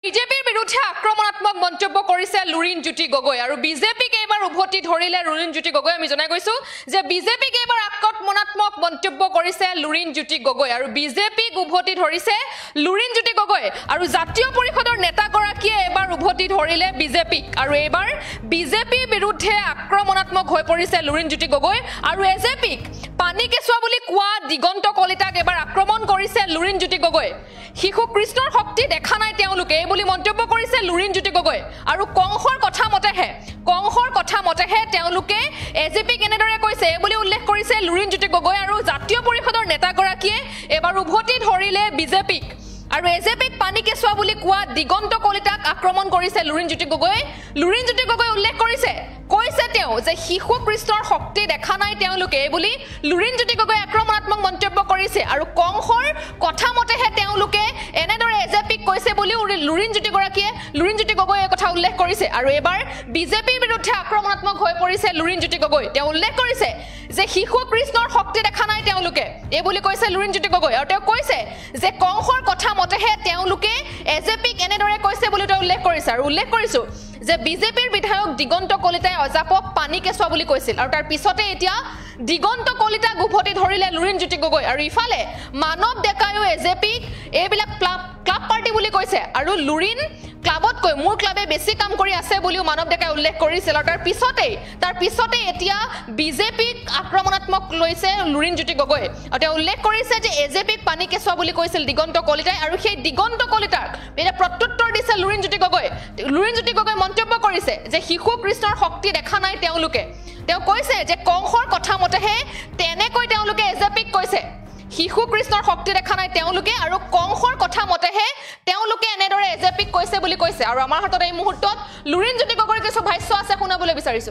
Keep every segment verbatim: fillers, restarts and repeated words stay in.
বিজেপিৰ বিৰুদ্ধে আক্ৰমণাত্মক মন্তব্য কৰিছে লুৰিণজ্যোতি গগৈ আৰু বিজেপিক এইবাৰ উভতি ধৰিলে লুৰিণজ্যোতি গগৈ আমি জনাই গৈছো যে বিজেপিক এইবাৰ আক্ৰমণাত্মক মন্তব্য কৰিছে লুৰিণজ্যোতি গগৈ আৰু বিজেপিক উভতি ধৰিছে লুৰিণজ্যোতি গগৈ আৰু জাতীয় পৰিষদৰ নেতাগৰাকীয়ে এইবাৰ উভতি ধৰিলে বিজেপিক আৰু এইবাৰ বিজেপিৰ বিৰুদ্ধে আক্ৰমণাত্মক হৈ পৰিছে লুৰিণজ্যোতি গগৈ আৰু এজেপিক পানী কেঁচুৱা বুলি কোৱা দিগন্ত কলিতাক এবাৰ আক্ৰমণ কৰিছে লুৰিণজ্যোতি গগৈ শিশু কৃষ্ণৰ শক্তি দেখা নাই তেওঁলোকে এই বুলি মন্তব্য কৰিছে লুৰিণজ্যোতি গগৈ আৰু কংসৰ কথা মতেহে কংসৰ কথা মতেহে তেওঁলোকে এজেপিক এনেদৰে কৈছে এই বুলি উল্লেখ কৰিছে লুৰিণজ্যোতি গগৈ আৰু জাতীয় পৰিষদৰ নেতাগৰাকীয়ে এবাৰ উভতি ধৰিলে বিজেপিক আৰু এজেপিক পানী কেঁচুৱা বুলি কোৱা দিগন্ত কলিতাক আক্ৰমণ কৰিছে লুৰিণজ্যোতি গগৈ লুৰিণজ্যোতি গগৈ উল্লেখ কৰিছে কৈছে তেওঁ যে শিশু কৃষ্ণৰ শক্তি দেখা নাই তেওঁলোকে এই বুলি লুৰিণজ্যোতি গগৈ আক্ৰমণাত্মক মন্তব্য কৰিছে আৰু কংসৰ কথা মতেহে তেওঁলোকে এনেদৰে এজেপিক কৈছে বুলি লুৰিণজ্যোতি গৰাকীয়ে লুৰিণজ্যোতি গগৈ এই কথা উল্লেখ কৰিছে আৰু এবাৰ বিজেপিৰ বিৰুদ্ধে আক্ৰমণাত্মক হৈ পৰিছে লুৰিণজ্যোতি গগৈ তেওঁ উল্লেখ কৰিছে যে শিশু কৃষ্ণৰ শক্তি দেখা নাই তেওঁলোকে এই বুলি কৈছে লুৰিণজ্যোতি গগৈ আৰু তেওঁ কৈছে যে কংসৰ কথা মতেহে তেওঁলোকে এজেপিক এনেদৰে কৈছে বুলি তেওঁ উল্লেখ কৰিছে আৰু উল্লেখ কৰিছো যে বিজেপিৰ বিধায়ক দিগন্ত কলিতাই অজাপক পানী কেঁচুৱা বুলি কৈছিল আৰু তাৰ পিছতে এতিয়া দিগন্ত কলিতাক উভতি ধৰিলে লুৰিণজ্যোতি গগৈ আৰু ইফালে মানৱ ডেকায়ো এজেপিক এইবিলাক ক্লাব পাৰ্টি বুলি কৈছে আৰু লুৰিণ ক্লাবতকৈ মোৰ ক্লাবে বেছি কাম কৰি আছে বুলিও মানৱ ডেকাই উল্লেখ কৰিছিল আৰু তাৰ পিছতে তাৰ পিছতে এতিয়া বিজেপিক আক্ৰমণাত্মক লৈছে লুৰিণজ্যোতি গগৈ আৰু তেওঁ উল্লেখ কৰিছে যে এজেপিক পানী কেঁচুৱা বুলি কৈছিল দিগন্ত কলিতাই আৰু সেই দিগন্ত কলিতাক এটা প্ৰত্যুত্তৰ দিছে লুৰিণজ্যোতি গগৈ লুৰিণজ্যোতি গগৈ মন্তব্য কৰিছে যে শিশু কৃষ্ণৰ শক্তি দেখা নাই তেওঁলোকে তেওঁ কৈছে যে কংসৰ কথা মতেহে তেনেকৈ তেওঁলোকে এজেপিক কৈছে শিশু কৃষ্ণৰ শক্তি দেখা নাই তেওঁলোকে আৰু কংসৰ কথা মতেহে তেওঁলোকে এনেদৰে এজেপিক কৈছে বুলি কৈছে আৰু আমাৰ হাতত এই মুহূৰ্তত লুৰিণজ্যোতি গগৈৰ কিছু ভাষ্য আছে শুনাবলৈ বিচাৰিছো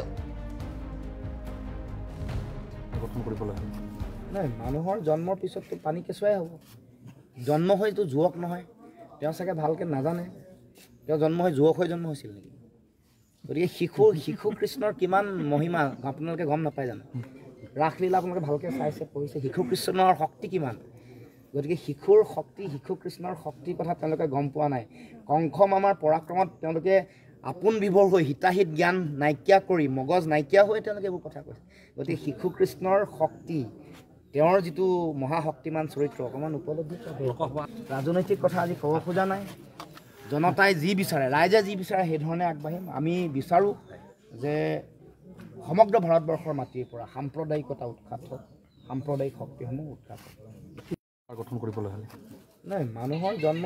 নাই মানুহৰ জন্মৰ পিছততো পানী কেঁচুৱাই হ'ব জন্ম হয়তো যুৱক নহয় তেওঁ চাগে ভালকৈ নাজানে তেওঁ জন্ম হৈ যুৱক হৈ জন্ম হৈছিল নেকি গতিকে শিশু শিশু কৃষ্ণৰ কিমান মহিমা আপোনালোকে গম নাপায় জানো ৰাসলীলা আপোনালোকে ভালকৈ চাইছে পঢ়িছে শিশু কৃষ্ণৰ শক্তি কিমান গতিকে শিশুৰ শক্তি শিশু কৃষ্ণৰ শক্তিৰ কথা তেওঁলোকে গম পোৱা নাই কংস মামাৰ পৰাক্ৰমত তেওঁলোকে আপোন বিভোৰ হৈ হিতাহিত জ্ঞান নাইকিয়া কৰি মগজ নাইকিয়া হৈ তেওঁলোকে এইবোৰ কথা কৈছে গতিকে শিশু কৃষ্ণৰ শক্তি তেওঁৰ যিটো মহাশক্তিমান চৰিত্ৰ অকণমান উপলব্ধি ৰাজনৈতিক কথা আজি ক'ব খোজা নাই জনতাই যি বিচাৰে ৰাইজে যি বিচাৰে সেইধৰণে আগবাঢ়িম আমি বিচাৰোঁ যে সমগ্ৰ ভাৰতবৰ্ষৰ মাটিৰ পৰা সাম্প্ৰদায়িকতা উৎখাত হওক সাম্প্ৰদায়িক শক্তিসমূহ উৎখাত হওক গঠন কৰিবলৈ হ'লে নাই মানুহৰ জন্ম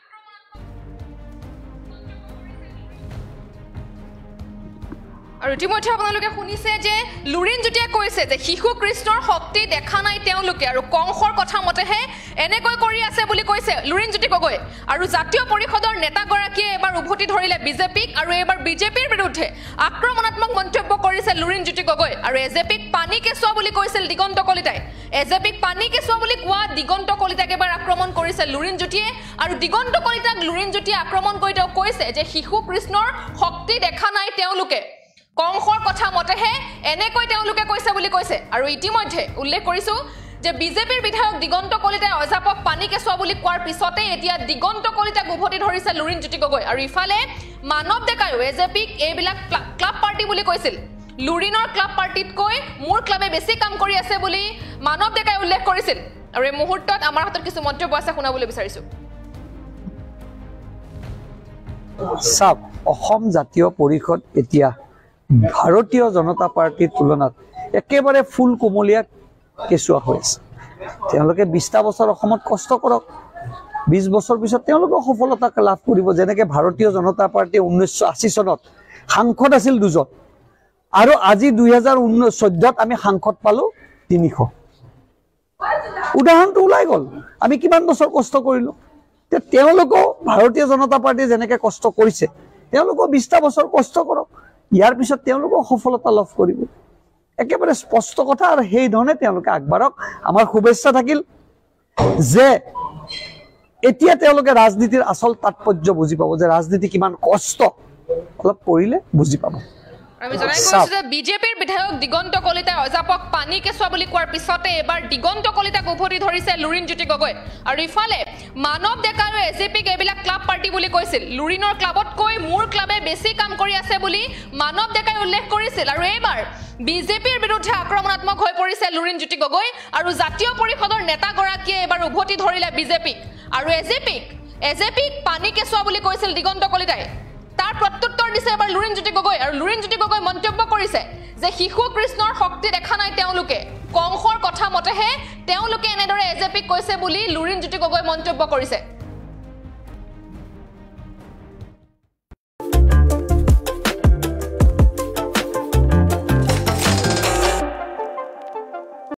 আৰু ইতিমধ্যে আপোনালোকে শুনিছে যে লুৰিণজ্যোতিয়ে কৈছে যে শিশু কৃষ্ণৰ শক্তি দেখা নাই তেওঁলোকে আৰু কংসৰ কথা মতেহে এনেকৈ কৰি আছে বুলি কৈছে লুৰিণজ্যোতি গগৈ আৰু জাতীয় পৰিষদৰ নেতাগৰাকীয়ে এবাৰ উভতি ধৰিলে বিজেপিক আৰু এইবাৰ বিজেপিৰ বিৰুদ্ধে আক্ৰমণাত্মক মন্তব্য কৰিছে লুৰিণজ্যোতি গগৈ আৰু এজেপিক পানী কেঁচুৱা বুলি কৈছিল দিগন্ত কলিতাই এজেপিক পানী কেঁচুৱা বুলি কোৱা দিগন্ত কলিতাক এবাৰ আক্ৰমণ কৰিছে লুৰিণজ্যোতিয়ে আৰু দিগন্ত কলিতাক লুৰিণজ্যোতিয়ে আক্ৰমণ কৰি তেওঁ কৈছে যে শিশু কৃষ্ণৰ শক্তি দেখা নাই তেওঁলোকে কংসৰ কথা মতেহে এনেকৈ তেওঁলোকে কৈছে বুলি কৈছে আৰু ইতিমধ্যে উল্লেখ কৰিছো যে বিজেপিৰ বিধায়ক দিগন্ত কলিতাই অজাপক পানী কেঁচুৱা বুলি কোৱাৰ পিছতে এতিয়া দিগন্ত কলিতাক উভতি ধৰিছে লুৰিণজ্যোতি গগৈ আৰু ইফালে মানৱ ডেকায়ো এজেপিক এইবিলাক ক্লাব পাৰ্টি বুলি কৈছিল লুৰিণৰ ক্লাব পাৰ্টিতকৈ মোৰ ক্লাবে বেছি কাম কৰি আছে বুলি মানৱ ডেকাই উল্লেখ কৰিছিল আৰু এই মুহূৰ্তত আমাৰ হাতত কিছু মন্তব্য আছে শুনাবলৈ বিচাৰিছো চাপ অসম জাতীয় পৰিষদ এতিয়া ভাৰতীয় জনতা পাৰ্টিৰ তুলনাত একেবাৰে ফুল কোমলীয়া কেঁচুৱা হৈ আছে তেওঁলোকে বিশটা বছৰ অসমত কষ্ট কৰক বিশ বছৰ পিছত তেওঁলোকে সফলতা লাভ কৰিব যেনেকে ভাৰতীয় জনতা পাৰ্টি ঊনৈছশ আশী চনত সাংসদ আছিল দুজন আৰু আজি দুই হাজাৰ ঊনৈছ চৈধ্যত আমি সাংসদ পালো তিনিশ উদাহৰণটো ওলাই গ'ল আমি কিমান বছৰ কষ্ট কৰিলো তেওঁলোকেও ভাৰতীয় জনতা পাৰ্টিয়ে যেনেকে কষ্ট কৰিছে তেওঁলোকেও বিশটা বছৰ কষ্ট কৰক ইয়াৰ পিছত তেওঁলোকেও সফলতা লাভ কৰিব একেবাৰে স্পষ্ট কথা আৰু সেই ধৰণে তেওঁলোকে আগবাঢ়ক আমাৰ শুভেচ্ছা থাকিল যে এতিয়া তেওঁলোকে ৰাজনীতিৰ আচল তাৎপৰ্য বুজি পাব যে ৰাজনীতি কিমান কষ্ট অলপ কৰিলে বুজি পাব আমি জনাই কৈছো যে বিজেপিৰ বিধায়ক দিগন্ত কলিতাই অজাপক পানী কেঁচুৱা বুলি কোৱাৰ পিছতে এবাৰ দিগন্ত কলিতাক উভতি ধৰিছে লুৰিণজ্যোতি গগৈ আৰু ইফালে মানৱ ডেকা আৰু এজেপিক এইবিলাক ক্লাব পাৰ্টি বুলি কৈছিল লুৰিণৰ ক্লাবতকৈ মোৰ ক্লাবে বেছি কাম কৰি আছে বুলি মানৱ ডেকাই উল্লেখ কৰিছিল আৰু এইবাৰ বিজেপিৰ বিৰুদ্ধে আক্ৰমণাত্মক হৈ পৰিছে লুৰিণজ্যোতি গগৈ আৰু জাতীয় পৰিষদৰ নেতাগৰাকীয়ে এবাৰ উভতি ধৰিলে বিজেপিক আৰু এজেপিক এজেপিক পানী কেঁচুৱা বুলি কৈছিল দিগন্ত কলিতাই তাৰ প্ৰত্যুত্তৰ দিছে এবাৰ লুৰিণজ্যোতি গগৈ আৰু লুৰিণজ্যোতি গগৈ মন্তব্য কৰিছে যে শিশু কৃষ্ণৰ শক্তি দেখা নাই তেওঁলোকে কংসৰ কথা মতেহে তেওঁলোকে এনেদৰে এজেপিক কৈছে বুলি লুৰিণজ্যোতি গগৈ মন্তব্য কৰিছে